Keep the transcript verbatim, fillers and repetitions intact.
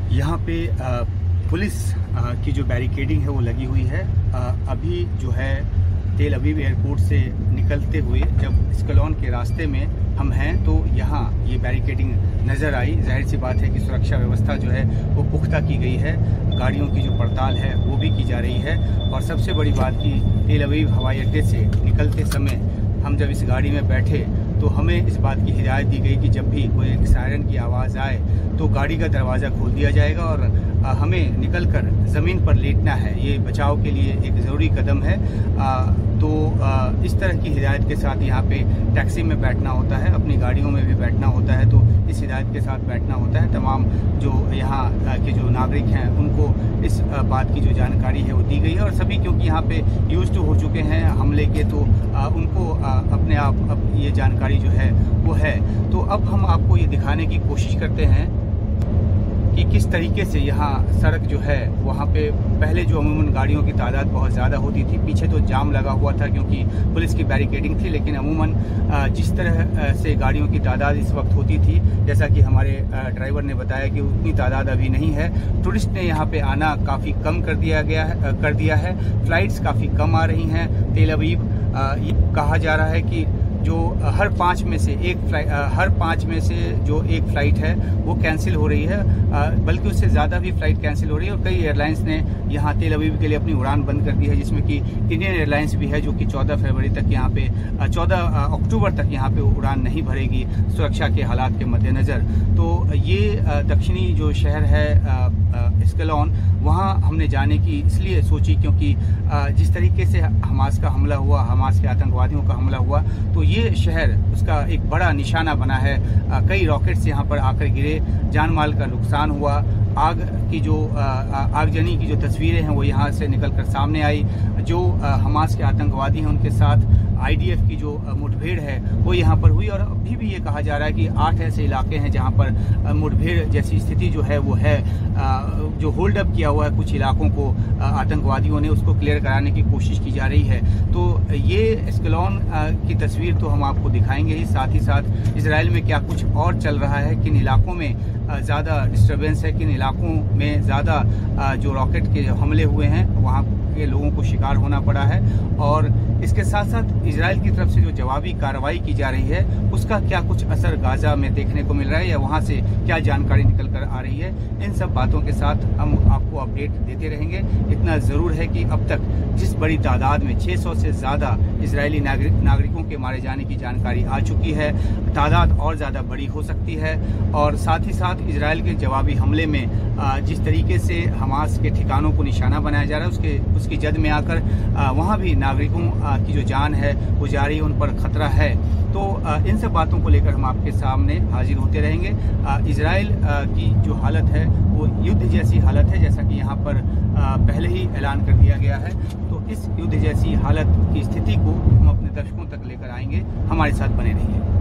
यहाँ पे पुलिस की जो बैरिकेडिंग है वो लगी हुई है। अभी जो है तेल अवीव एयरपोर्ट से निकलते हुए जब एस्कलोन के रास्ते में हम हैं तो यहाँ ये बैरिकेडिंग नज़र आई। जाहिर सी बात है कि सुरक्षा व्यवस्था जो है वो पुख्ता की गई है, गाड़ियों की जो पड़ताल है वो भी की जा रही है। और सबसे बड़ी बात कि तेल अवीव हवाई अड्डे से निकलते समय हम जब इस गाड़ी में बैठे तो हमें इस बात की हिदायत दी गई कि जब भी कोई सायरन की आवाज़ आए तो गाड़ी का दरवाज़ा खोल दिया जाएगा और हमें निकलकर ज़मीन पर लेटना है। ये बचाव के लिए एक ज़रूरी कदम है। तो इस तरह की हिदायत के साथ यहाँ पे टैक्सी में बैठना होता है, अपनी गाड़ियों में भी बैठना होता है। तो इस हिदायत के साथ बैठना होता है। तमाम जो यहाँ के जो नागरिक हैं उनको इस बात की जो जानकारी है वो दी गई है। और सभी क्योंकि यहाँ पे यूज्ड हो चुके हैं हमले के, तो उनको अपने आप अब ये जानकारी जो है वो है। तो अब हम आपको ये दिखाने की कोशिश करते हैं कि किस तरीके से यहाँ सड़क जो है वहाँ पे पहले जो अमूमन गाड़ियों की तादाद बहुत ज़्यादा होती थी, पीछे तो जाम लगा हुआ था क्योंकि पुलिस की बैरिकेडिंग थी, लेकिन अमूमन जिस तरह से गाड़ियों की तादाद इस वक्त होती थी, जैसा कि हमारे ड्राइवर ने बताया कि उतनी तादाद अभी नहीं है। टूरिस्ट ने यहाँ पे आना काफ़ी कम कर दिया गया है कर दिया है फ्लाइट्स काफ़ी कम आ रही हैं तेल अवीव। ये कहा जा रहा है कि जो हर पाँच में से एक फ्लाइट हर पाँच में से जो एक फ़्लाइट है वो कैंसिल हो रही है, बल्कि उससे ज़्यादा भी फ़्लाइट कैंसिल हो रही है। और कई एयरलाइंस ने यहाँ तेल अवीव के लिए अपनी उड़ान बंद कर दी है, जिसमें कि इंडियन एयरलाइंस भी है जो कि चौदह फरवरी तक यहाँ पे चौदह अक्टूबर तक यहाँ पे उड़ान नहीं भरेगी सुरक्षा के हालात के मद्देनज़र। तो ये दक्षिणी जो शहर है एस्कलोन, वहाँ हमने जाने की इसलिए सोची क्योंकि जिस तरीके से हमास का हमला हुआ, हमास के आतंकवादियों का हमला हुआ, तो ये शहर उसका एक बड़ा निशाना बना है। कई रॉकेट्स यहाँ पर आकर गिरे, जान माल का नुकसान हुआ। आग की जो आगजनी की जो तस्वीरें हैं वो यहाँ से निकलकर सामने आई। जो हमास के आतंकवादी हैं उनके साथ आईडीएफ की जो मुठभेड़ है वो यहाँ पर हुई। और अभी भी ये कहा जा रहा है कि आठ ऐसे इलाके हैं जहाँ पर मुठभेड़ जैसी स्थिति जो है वो है। जो होल्ड अप किया हुआ है कुछ इलाकों को आतंकवादियों ने, उसको क्लियर कराने की कोशिश की जा रही है। तो ये एस्कलोन की तस्वीर तो हम आपको दिखाएंगे ही, साथ ही साथ इजराइल में क्या कुछ और चल रहा है, किन इलाकों में ज़्यादा डिस्टर्बेंस है, किन इलाकों में ज़्यादा जो रॉकेट के हमले हुए हैं वहाँ के लोगों को शिकार होना पड़ा है। और इसके साथ साथ इजराइल की तरफ से जो जवाबी कार्रवाई की जा रही है उसका क्या कुछ असर गाजा में देखने को मिल रहा है या वहाँ से क्या जानकारी निकल कर आ रही है, इन सब बातों के साथ हम आपको अपडेट देते रहेंगे। इतना ज़रूर है कि अब तक जिस बड़ी तादाद में छह सौ से ज़्यादा इजरायली नागरिक नागरिकों के मारे जाने की जानकारी आ चुकी है, तादाद और ज़्यादा बड़ी हो सकती है। और साथ ही साथ इजराइल के जवाबी हमले में जिस तरीके से हमास के ठिकानों को निशाना बनाया जा रहा है, उसके उसकी जद में आकर वहाँ भी नागरिकों की जो जान है वो जा रही है, उन पर खतरा है। तो इन सब बातों को लेकर हम आपके सामने हाजिर होते रहेंगे। इजराइल की जो हालत है वो युद्ध जैसी हालत है, जैसा कि यहाँ पर पहले ही ऐलान कर दिया गया है। तो इस युद्ध जैसी हालत की स्थिति को हम अपने दर्शकों तक लेकर आएंगे। हमारे साथ बने रहिए।